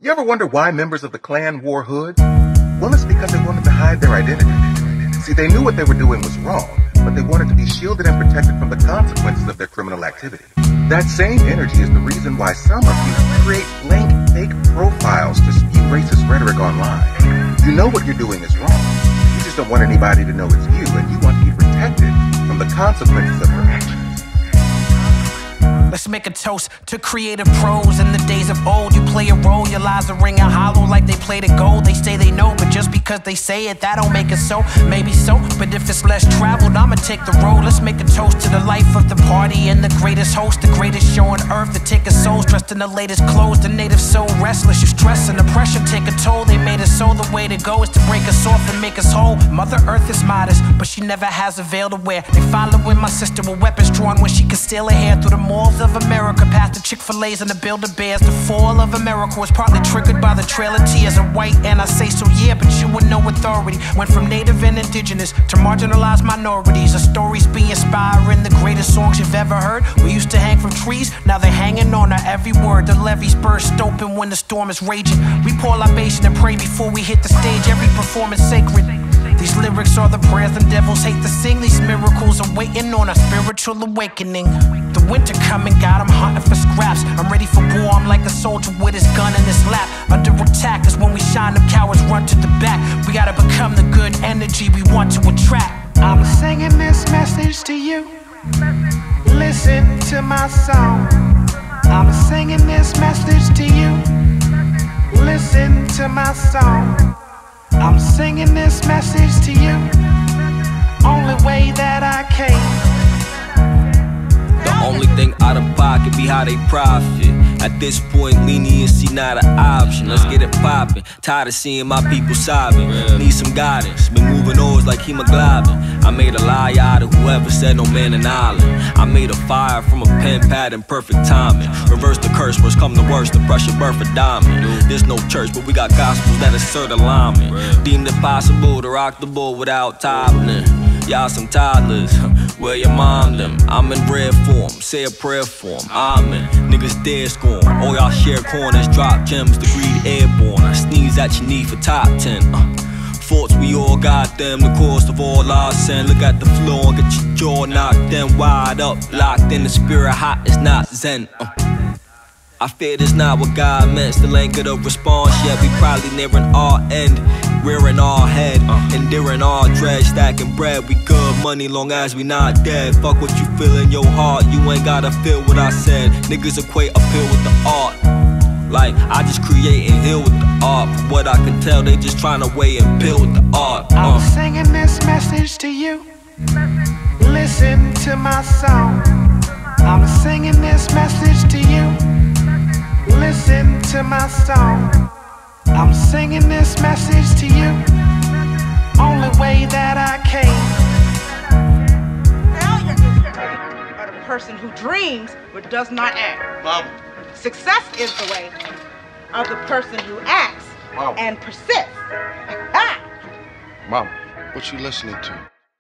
You ever wonder why members of the Klan wore hoods? Well, it's because they wanted to hide their identity. See, they knew what they were doing was wrong, but they wanted to be shielded and protected from the consequences of their criminal activity. That same energy is the reason why some of you create blank, fake profiles to spew racist rhetoric online. You know what you're doing is wrong. You just don't want anybody to know it's you, and you want to be protected from the consequences of your actions. Let's make a toast to creative pros. In the days of old, you play a role, your lies are ringing hollow like they played it gold. They say they know, but just because they say it, that don't make it so. Maybe so, but if it's less traveled, I'ma take the road. Let's make a toast to the life of the party and the greatest host, the greatest show on earth, the ticket souls dressed in the latest clothes. The native so restless, your stress and oppression take a toll. They made us so, the way to go is to break us off and make us whole. Mother Earth is modest, but she never has a veil to wear. They following my sister with weapons drawn when she can steal her hair through the malls of America, past the Chick-fil-A's and the Build-A-Bears. The fall of America was partly triggered by the Trail of Tears. I'm white and I say so, yeah, but you with no authority. Went from native and indigenous to marginalized minorities. The stories be inspiring, the greatest songs you've ever heard. We used to hang from trees, now they're hanging on our every word. The levees burst open when the storm is raging. We pour libation and pray before we hit the stage. Every performance sacred. These lyrics are the prayers them devils hate to sing. These miracles are waiting on a spiritual awakening. The winter coming, God, I'm hunting for scraps. I'm ready for war, I'm like a soldier with his gun in his lap. Under attack is when we shine, them cowards run to the back. We gotta become the good energy we want to attract. I'm singing this message to you. Listen to my song. I'm singing this message to you. Listen to my song. I'm singing this message to you. Only way that I can. The only thing out of pocket be how they profit. At this point, leniency not an option. Let's get it poppin'. Tired of seeing my people sobbing. Need some guidance. Been moving always like hemoglobin. I made a lie out of whoever said no man an island. I made a fire from a pen pad in perfect timing. Reverse the curse, worst come the worst. The pressure birth a diamond. There's no church, but we got gospels that assert alignment. Deemed it possible to rock the boat without toppling. Y'all some toddlers, where your mom them? I'm in red form, say a prayer for 'em. Amen. Niggas dead scorn, all y'all share corners, drop gems, the greed airborne. I sneeze at your knee for top 10. Thoughts we all got them, the cost of all our sin. Look at the floor and get your jaw knocked in, wide up, locked in the spirit, hot is not zen. I fear this not what God meant, still ain't get a response yet. We probably nearing our end, rearing our head, enduring our dread, stacking bread. We good money long as we not dead. Fuck what you feel in your heart, you ain't gotta feel what I said. Niggas equate appeal with the art. Like, I just create and heal with the art. From what I can tell, they just tryna weigh and build with the art. I'm singing this message to you. Listen to my song. I'm singing this message to you. Listen to my song. I'm singing this message to you. Only way that I can. Failure is but a person who dreams but does not act. Mom. Success is the way of the person who acts Mom. and persists. Mom, what you listening to?